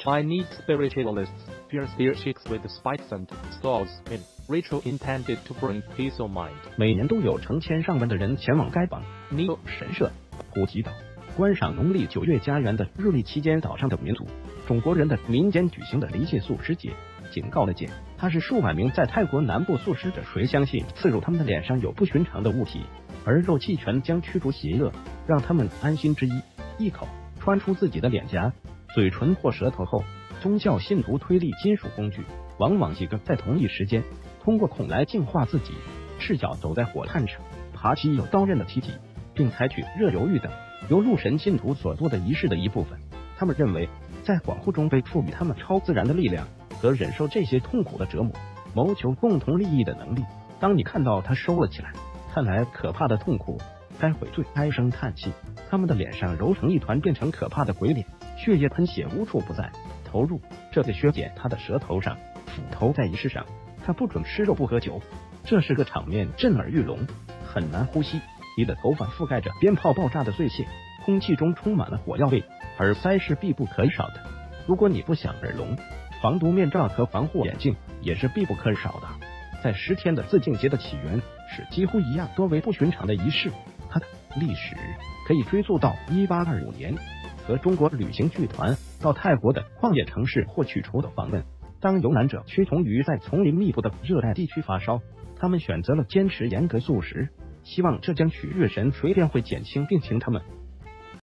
Chinese spiritualists pierce their cheeks with spikes and saws in ritual intended to bring peace of mind. 每年都有成千上万的人前往该榜尼神社普吉岛观赏农历9月家园的日历期间岛上的民族中国人的民间举行的离界素食节。警告了界，它是数百名在泰国南部素食者谁相信刺入他们的脸上有不寻常的物体，而肉气全将驱逐邪恶，让他们安心之一，一口穿出自己的脸颊、嘴唇或舌头后，宗教信徒推力金属工具，往往几个在同一时间通过孔来净化自己，赤脚走在火炭上，爬起有刀刃的梯体，并采取热油浴等由入神信徒所做的仪式的一部分。他们认为在恍惚中被赋予他们超自然的力量和忍受这些痛苦的折磨，谋求共同利益的能力。当你看到他收了起来，看来可怕的痛苦，该悔罪，唉声叹气。他们的脸上揉成一团，变成可怕的鬼脸，血液喷血无处不在。投入这个削减他的舌头上，斧头在仪式上，他不准吃肉不喝酒。这是个场面震耳欲聋，很难呼吸。你的头发覆盖着鞭炮爆炸的碎屑，空气中充满了火药味，耳塞是必不可少的。如果你不想耳聋，防毒面罩和防护眼镜也是必不可少的。在10天的自净节的起源是几乎一样多为不寻常的仪式，它的历史可以追溯到1825年和中国旅行剧团到泰国的旷野城市获取出的访问。当游览者屈从于在丛林密布的热带地区发烧，他们选择了坚持严格素食，希望这将取悦神，谁便会减轻病情他们。